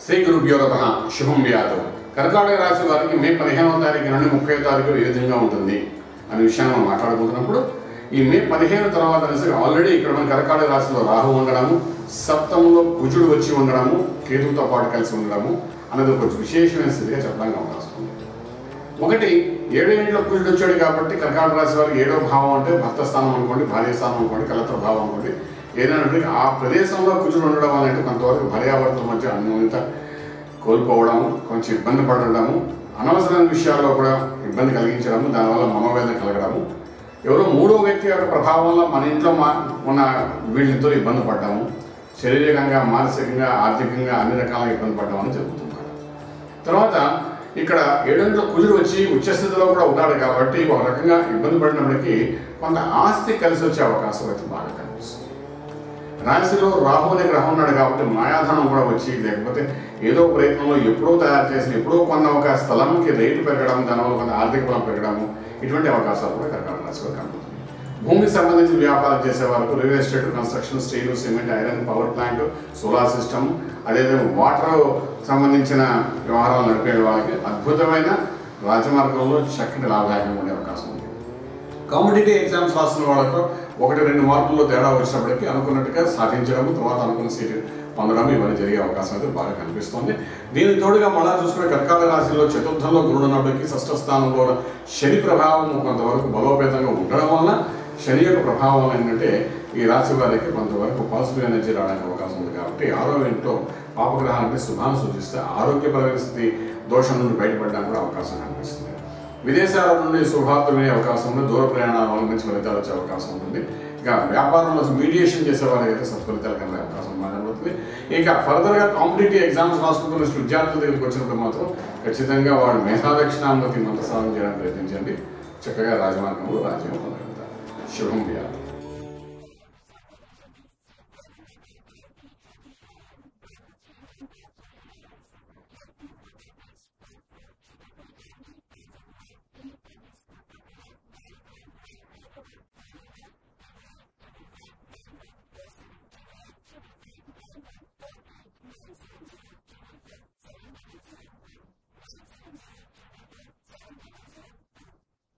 శ్రీ గురుభ్యో నమః. శుభం వ్యాధు. కర్కాటక రాశి వారికి మే 15వ తారీఖు నుండి 30వ తారీఖు ఏ విధంగా ఉంటుంది అనే విషయాన్ని మనం మాట్లాడుకుంటున్నప్పుడు ఈ మే 15 తర్వాత ఆల్రెడీ ఇక్కడ మన కర్కాటక రాశిలో రాహు ఉండడము, సప్తమంలో కుజుడు వచ్చి ఉండడము, కేతువుతో పాటు కలిసి ఉండడము అనేది కొంచెం విశేషమైన స్థితిగా చెప్పడానికి అవకాశం ఉంది. ఒకటి 7 ఏళ్ళలో కుజుడు వచ్చాడు కాబట్టి కర్కాటక రాశి వారికి 7వ భావం అంటే భర్త స్థానం అనుకోండి, భార్య స్థానం అనుకోండి, కలత్ర భావం అనుకోండి, ఏదైనా ఆ ప్రదేశంలో కుజుడు ఉండడం అనేది కొంతవరకు భార్యాభర్తల మధ్య అన్యోన్యత కోల్పోవడము, కొంచెం ఇబ్బంది పడడము, అనవసరమైన విషయాల్లో కూడా ఇబ్బంది కలిగించడము, దానివల్ల మనోవేదన కలగడము, ఎవరో మూడో వ్యక్తి యొక్క ప్రభావం వల్ల మన ఇంట్లో ఉన్న వీళ్ళిద్దరూ ఇబ్బంది పడ్డాము, శారీరకంగా, మానసికంగా, ఆర్థికంగా అన్ని రకాల ఇబ్బంది పడ్డామని జరుగుతున్నారు. తర్వాత ఇక్కడ 7 కుజుడు వచ్చి ఉచ్చస్థితిలో కూడా ఉన్నాడు కాబట్టి ఒక రకంగా ఇబ్బంది పడినప్పటికీ కొంత ఆస్తి కలిసి వచ్చే అవకాశం అయితే బాగా కనిపిస్తుంది. రాశిలో రాహు అనే గ్రహం ఉన్నాడు కాబట్టి మాయాధనం కూడా వచ్చి, లేకపోతే ఏదో ప్రయత్నంలో ఎప్పుడో తయారు చేసిన ఎప్పుడో కొన్న ఒక స్థలంకి రేటు పెరగడం, దానివల్ల కొంత ఆర్థిక బలం పెరగడము, ఇటువంటి అవకాశాలు కూడా కర్కాటక రాశిలో కనబడుతుంది. భూమికి సంబంధించిన వ్యాపారం చేసే వరకు real estate, construction, steel, cement, iron, power plant, solar system, అదేవిధంగా వాటర్ సంబంధించిన వ్యవహారాలు నడిపే వాళ్ళకి అద్భుతమైన రాజమార్గంలో చక్కటి లాభదాయకంగా ఉండే అవకాశం ఉంది. కాంపిటేటివ్ ఎగ్జామ్స్ రాసిన వాళ్ళకు 1-2 మార్కుల్లో తేడా వచ్చినప్పటికీ అనుకున్నట్టుగా సాధించడము, తర్వాత అనుకున్న సీటు పొందడం ఇవన్నీ జరిగే అవకాశం అయితే బాగా కనిపిస్తుంది. దీనికి తోడుగా మళ్ళా చూసుకునే కర్కాటక రాశిలో చతుర్థంలో గురుడు ఉన్నప్పటికీ షష్ఠ స్థానంలో శని ప్రభావం కొంతవరకు బలోపేతంగా ఉండడం వల్ల శని యొక్క ప్రభావం ఏంటంటే ఈ రాశి వారికి కొంతవరకు పాజిటివ్ ఎనర్జీ రావడానికి అవకాశం ఉంది. కాబట్టి 6వ ఇంట్లో పాపగ్రహానికి శుభాన్ని సూచిస్తే ఆరోగ్యపరమైన స్థితి దోషం నుండి బయటపడడానికి కూడా అవకాశం కనిపిస్తుంది. విదేశాల నుండి శుభార్తలు వినే అవకాశం ఉంది. దూర ప్రయాణాల వల్ల మంచి ఫలితాలు వచ్చే అవకాశం ఉంటుంది. ఇక వ్యాపారంలో మీడియేషన్ చేసే వాళ్ళకైతే సత్ఫలితాలు కలిగే అవకాశం కనబడుతుంది. ఇక ఫర్దర్గా కాంపిటేటివ్ ఎగ్జామ్స్ రాసుకుంటున్న విద్యార్థుల దగ్గరికి వచ్చినప్పుడు మాత్రం ఖచ్చితంగా వాడు మేధాదక్షిణామతి మంత్రసాధన చేయడానికి ప్రయత్నించండి. చక్కగా రాజమార్గంలో రాజ్యం పొందగలుగుతారు. శుభం వ్యాధి.